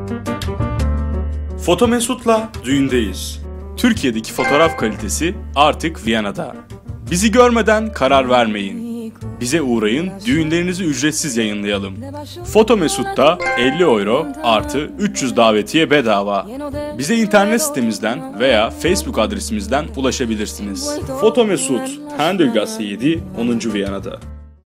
Foto Mesut'la düğündeyiz. Türkiye'deki fotoğraf kalitesi artık Viyana'da. Bizi görmeden karar vermeyin. Bize uğrayın, düğünlerinizi ücretsiz yayınlayalım. Foto Mesut'ta 50 euro artı 300 davetiye bedava. Bize internet sitemizden veya Facebook adresimizden ulaşabilirsiniz. Foto Mesut, Hendelgasse 7, 10. Viyana'da.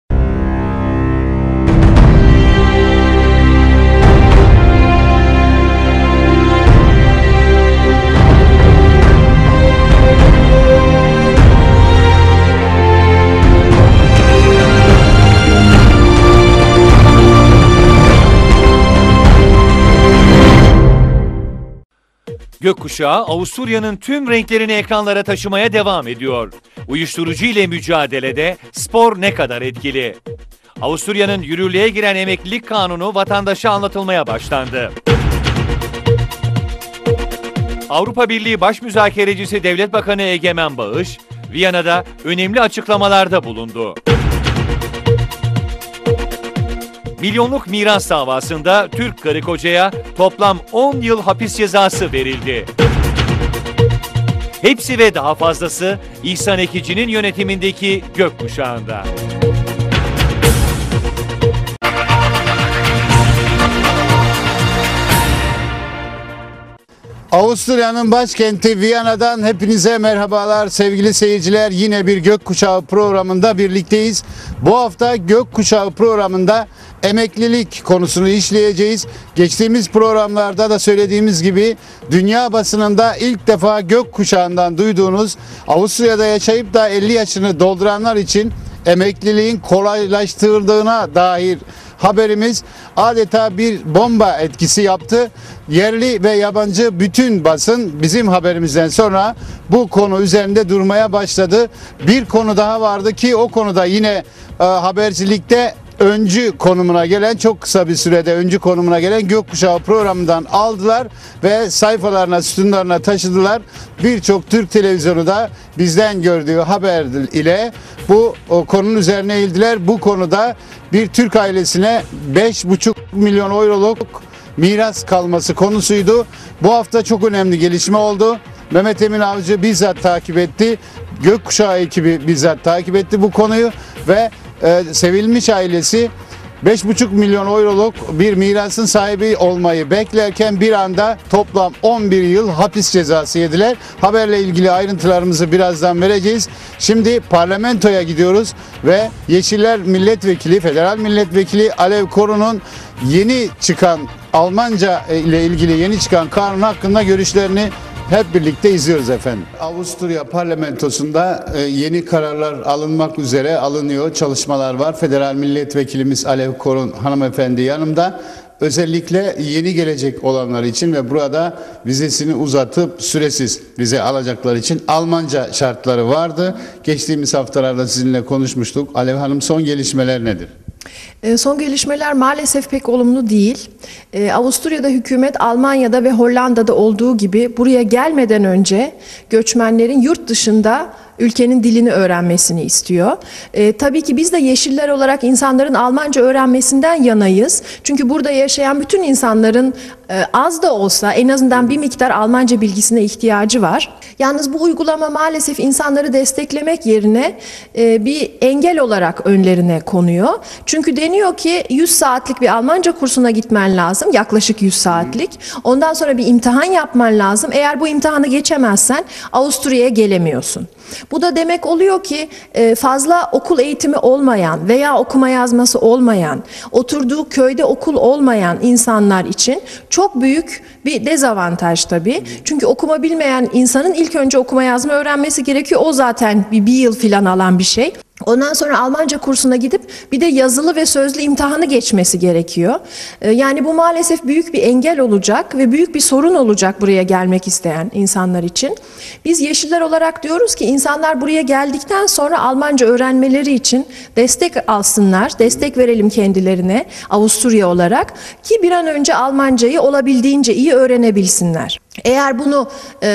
Gökkuşağı Avusturya'nın tüm renklerini ekranlara taşımaya devam ediyor. Uyuşturucu ile mücadelede spor ne kadar etkili? Avusturya'nın yürürlüğe giren emeklilik kanunu vatandaşa anlatılmaya başlandı. Avrupa Birliği Başmüzakerecisi Devlet Bakanı Egemen Bağış, Viyana'da önemli açıklamalarda bulundu. Milyonluk miras davasında Türk karı kocaya toplam 10 yıl hapis cezası verildi. Hepsi ve daha fazlası İhsan Ekici'nin yönetimindeki Gökkuşağı'nda. Avusturya'nın başkenti Viyana'dan hepinize merhabalar sevgili seyirciler. Yine bir Gökkuşağı programında birlikteyiz. Bu hafta Gökkuşağı programında emeklilik konusunu işleyeceğiz. Geçtiğimiz programlarda da söylediğimiz gibi dünya basınında ilk defa Gökkuşağı'ndan duyduğunuz, Avusturya'da yaşayıp da 50 yaşını dolduranlar için emekliliğin kolaylaştırıldığına dair haberimiz adeta bir bomba etkisi yaptı. Yerli ve yabancı bütün basın bizim haberimizden sonra bu konu üzerinde durmaya başladı. Bir konu daha vardı ki o konuda yine habercilikte öncü konumuna gelen, çok kısa bir sürede öncü konumuna gelen Gökkuşağı programından aldılar ve sayfalarına, sütunlarına taşıdılar. Birçok Türk televizyonu da bizden gördüğü haber ile bu konunun üzerine eğildiler. Bu konuda bir Türk ailesine 5,5 milyon euroluk miras kalması konusuydu. Bu hafta çok önemli gelişme oldu. Mehmet Emin Avcı bizzat takip etti. Gökkuşağı ekibi bizzat takip etti bu konuyu ve Sevilmiş ailesi 5,5 milyon euroluk bir mirasın sahibi olmayı beklerken bir anda toplam 11 yıl hapis cezası yediler. Haberle ilgili ayrıntılarımızı birazdan vereceğiz. Şimdi parlamentoya gidiyoruz ve Yeşiller Milletvekili, Federal Milletvekili Alev Korun'un yeni çıkan Almanca ile ilgili yeni çıkan kanun hakkında görüşlerini hep birlikte izliyoruz efendim. Avusturya parlamentosunda yeni kararlar alınmak üzere alınıyor. Çalışmalar var. Federal Milletvekilimiz Alev Korun hanımefendi yanımda. Özellikle yeni gelecek olanlar için ve burada vizesini uzatıp süresiz vize alacaklar için Almanca şartları vardı. Geçtiğimiz haftalarda sizinle konuşmuştuk. Alev Hanım, son gelişmeler nedir? Son gelişmeler maalesef pek olumlu değil. Avusturya'da hükümet Almanya'da ve Hollanda'da olduğu gibi buraya gelmeden önce göçmenlerin yurt dışında ülkenin dilini öğrenmesini istiyor. Tabii ki biz de Yeşiller olarak insanların Almanca öğrenmesinden yanayız. Çünkü burada yaşayan bütün insanların az da olsa en azından bir miktar Almanca bilgisine ihtiyacı var. Yalnız bu uygulama maalesef insanları desteklemek yerine bir engel olarak önlerine konuyor. Çünkü deniyor ki 100 saatlik bir Almanca kursuna gitmen lazım, yaklaşık 100 saatlik. Ondan sonra bir imtihan yapman lazım. Eğer bu imtihanı geçemezsen Avusturya'ya gelemiyorsun. Bu da demek oluyor ki fazla okul eğitimi olmayan veya okuma yazması olmayan, oturduğu köyde okul olmayan insanlar için çok büyük bir dezavantaj tabii. Çünkü okuma bilmeyen insanın ilk önce okuma yazma öğrenmesi gerekiyor. O zaten bir yıl falan alan bir şey. Ondan sonra Almanca kursuna gidip bir de yazılı ve sözlü imtihanı geçmesi gerekiyor. Yani bu maalesef büyük bir engel olacak ve büyük bir sorun olacak buraya gelmek isteyen insanlar için. Biz Yeşiller olarak diyoruz ki insanlar buraya geldikten sonra Almanca öğrenmeleri için destek alsınlar, destek verelim kendilerine Avusturya olarak ki bir an önce Almancayı olabildiğince iyi öğrenebilsinler. Eğer bunu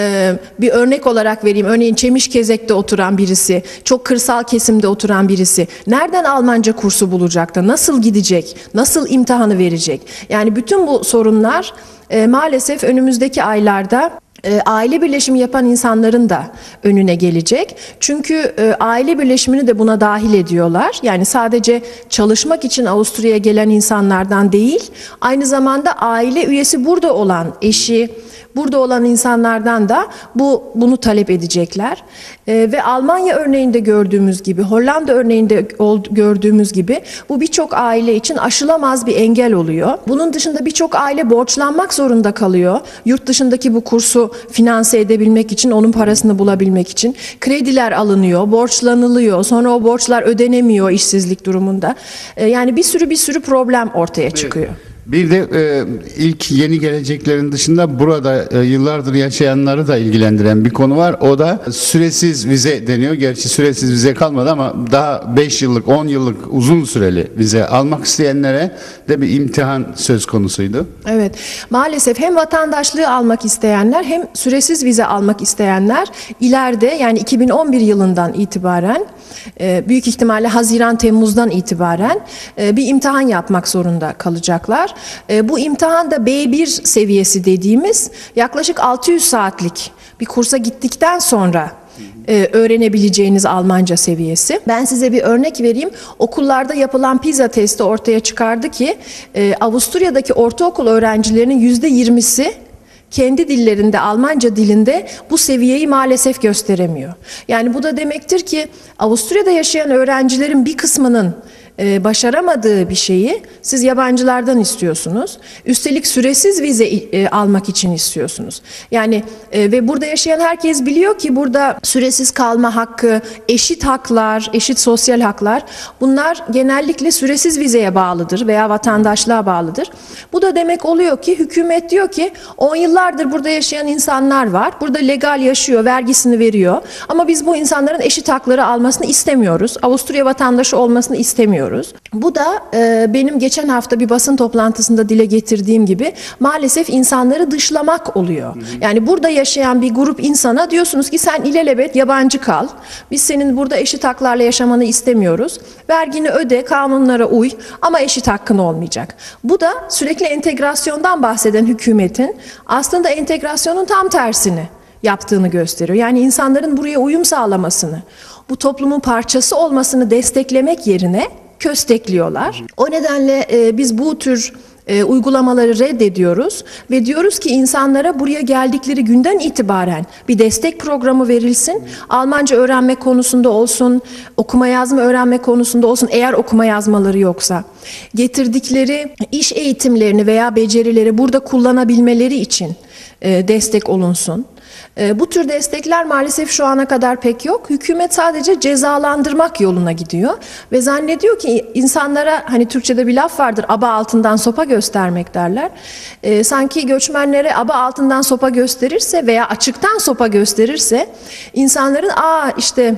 bir örnek olarak vereyim, örneğin Çemişkezek'te oturan birisi, çok kırsal kesimde oturan birisi nereden Almanca kursu bulacak da nasıl gidecek, nasıl imtihanı verecek? Yani bütün bu sorunlar maalesef önümüzdeki aylarda aile birleşimi yapan insanların da önüne gelecek. Çünkü aile birleşimini de buna dahil ediyorlar. Yani sadece çalışmak için Avusturya'ya gelen insanlardan değil, aynı zamanda aile üyesi burada olan, eşi, burada olan insanlardan da bunu talep edecekler. Ve Almanya örneğinde gördüğümüz gibi, Hollanda örneğinde gördüğümüz gibi bu birçok aile için aşılamaz bir engel oluyor. Bunun dışında birçok aile borçlanmak zorunda kalıyor. Yurt dışındaki bu kursu finanse edebilmek için, onun parasını bulabilmek için. Krediler alınıyor, borçlanılıyor. Sonra o borçlar ödenemiyor işsizlik durumunda. Yani bir sürü problem ortaya çıkıyor. Bir de ilk yeni geleceklerin dışında burada yıllardır yaşayanları da ilgilendiren bir konu var. O da süresiz vize deniyor. Gerçi süresiz vize kalmadı ama daha 5 yıllık, 10 yıllık uzun süreli vize almak isteyenlere de bir imtihan söz konusuydu. Evet. Maalesef hem vatandaşlığı almak isteyenler hem süresiz vize almak isteyenler ileride, yani 2011 yılından itibaren, büyük ihtimalle Haziran-Temmuz'dan itibaren bir imtihan yapmak zorunda kalacaklar. Bu imtihan da B1 seviyesi dediğimiz yaklaşık 600 saatlik bir kursa gittikten sonra öğrenebileceğiniz Almanca seviyesi. Ben size bir örnek vereyim. Okullarda yapılan PISA testi ortaya çıkardı ki Avusturya'daki ortaokul öğrencilerinin %20'si kendi dillerinde, Almanca dilinde bu seviyeyi maalesef gösteremiyor. Yani bu da demektir ki Avusturya'da yaşayan öğrencilerin bir kısmının başaramadığı bir şeyi siz yabancılardan istiyorsunuz. Üstelik süresiz vize almak için istiyorsunuz. Yani ve burada yaşayan herkes biliyor ki burada süresiz kalma hakkı, eşit haklar, eşit sosyal haklar, bunlar genellikle süresiz vizeye bağlıdır veya vatandaşlığa bağlıdır. Bu da demek oluyor ki hükümet diyor ki 10 yıllardır burada yaşayan insanlar var. Burada legal yaşıyor, vergisini veriyor. Ama biz bu insanların eşit hakları almasını istemiyoruz. Avusturya vatandaşı olmasını istemiyoruz. Bu da benim geçen hafta bir basın toplantısında dile getirdiğim gibi maalesef insanları dışlamak oluyor. Yani burada yaşayan bir grup insana diyorsunuz ki sen ilelebet yabancı kal. Biz senin burada eşit haklarla yaşamanı istemiyoruz. Vergini öde, kanunlara uy ama eşit hakkın olmayacak. Bu da sürekli entegrasyondan bahseden hükümetin aslında entegrasyonun tam tersini yaptığını gösteriyor. Yani insanların buraya uyum sağlamasını, bu toplumun parçası olmasını desteklemek yerine köstekliyorlar. O nedenle biz bu tür uygulamaları reddediyoruz ve diyoruz ki insanlara buraya geldikleri günden itibaren bir destek programı verilsin. Almanca öğrenme konusunda olsun, okuma yazma öğrenme konusunda olsun eğer okuma yazmaları yoksa. Getirdikleri iş eğitimlerini veya becerileri burada kullanabilmeleri için destek olunsun. Bu tür destekler maalesef şu ana kadar pek yok. Hükümet sadece cezalandırmak yoluna gidiyor ve zannediyor ki insanlara, hani Türkçe'de bir laf vardır, aba altından sopa göstermek derler. Sanki göçmenlere aba altından sopa gösterirse veya açıktan sopa gösterirse insanların işte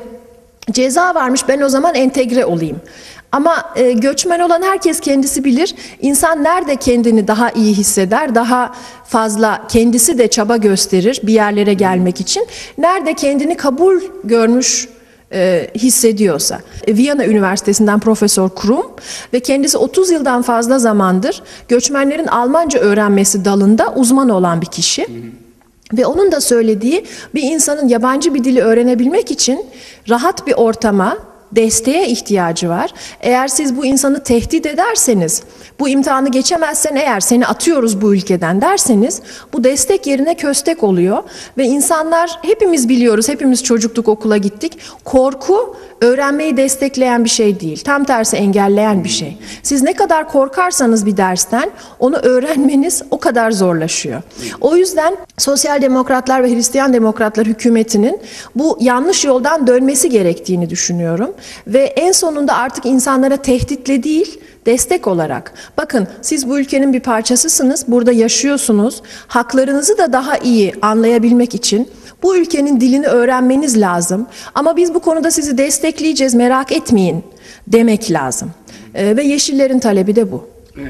ceza varmış, ben o zaman entegre olayım. Ama göçmen olan herkes kendisi bilir. İnsan nerede kendini daha iyi hisseder, daha fazla kendisi de çaba gösterir bir yerlere gelmek için. Nerede kendini kabul görmüş hissediyorsa. Viyana Üniversitesi'nden Profesör Krum ve kendisi 30 yıldan fazla zamandır göçmenlerin Almanca öğrenmesi dalında uzman olan bir kişi. Ve onun da söylediği, bir insanın yabancı bir dili öğrenebilmek için rahat bir ortama, desteğe ihtiyacı var. Eğer siz bu insanı tehdit ederseniz, bu imtihanı geçemezsen eğer seni atıyoruz bu ülkeden derseniz, bu destek yerine köstek oluyor. Ve insanlar, hepimiz biliyoruz, hepimiz çocukluk okula gittik. Korku öğrenmeyi destekleyen bir şey değil. Tam tersi engelleyen bir şey. Siz ne kadar korkarsanız bir dersten onu öğrenmeniz o kadar zorlaşıyor. O yüzden Sosyal Demokratlar ve Hristiyan Demokratlar hükümetinin bu yanlış yoldan dönmesi gerektiğini düşünüyorum. Ve en sonunda artık insanlara tehditle değil, destek olarak. Bakın, siz bu ülkenin bir parçasısınız, burada yaşıyorsunuz. Haklarınızı da daha iyi anlayabilmek için bu ülkenin dilini öğrenmeniz lazım. Ama biz bu konuda sizi destekleyeceğiz, merak etmeyin demek lazım. Ve Yeşillerin talebi de bu. Evet.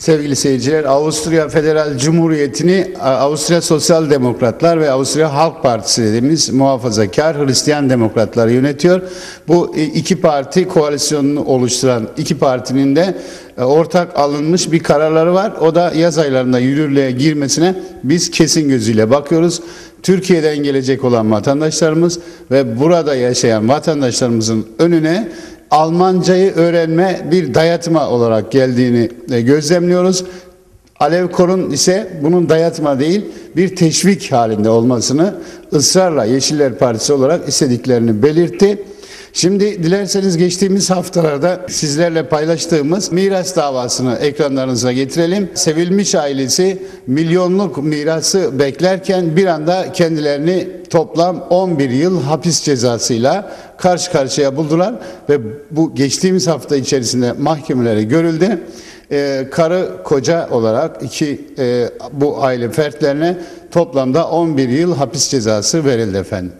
Sevgili seyirciler, Avusturya Federal Cumhuriyeti'ni Avusturya Sosyal Demokratlar ve Avusturya Halk Partisi dediğimiz muhafazakar Hristiyan demokratlar yönetiyor. Bu iki parti koalisyonunu oluşturan iki partinin de ortak alınmış bir kararları var. O da yaz aylarında yürürlüğe girmesine biz kesin gözüyle bakıyoruz. Türkiye'den gelecek olan vatandaşlarımız ve burada yaşayan vatandaşlarımızın önüne Almancayı öğrenme bir dayatma olarak geldiğini gözlemliyoruz. Alev Kor'un ise bunun dayatma değil bir teşvik halinde olmasını ısrarla Yeşiller Partisi olarak istediklerini belirtti. Şimdi dilerseniz geçtiğimiz haftalarda sizlerle paylaştığımız miras davasını ekranlarınıza getirelim. Sevilmiş ailesi milyonluk mirası beklerken bir anda kendilerini toplam 11 yıl hapis cezasıyla karşı karşıya buldular ve bu geçtiğimiz hafta içerisinde mahkemelere görüldü. Karı koca olarak bu aile fertlerine toplamda 11 yıl hapis cezası verildi efendim.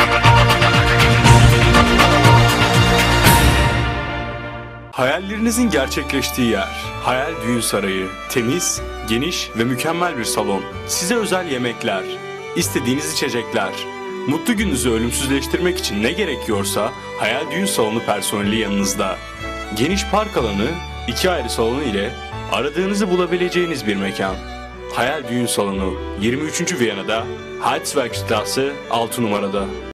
Hayallerinizin gerçekleştiği yer. Hayal Düğün Sarayı. Temiz, geniş ve mükemmel bir salon. Size özel yemekler, istediğiniz içecekler. Mutlu gününüzü ölümsüzleştirmek için ne gerekiyorsa Hayal Düğün Salonu personeli yanınızda. Geniş park alanı, 2 ayrı salonu ile aradığınızı bulabileceğiniz bir mekan. Hayal Düğün Salonu 23. Viyana'da, Heizbergstraße 6 numarada.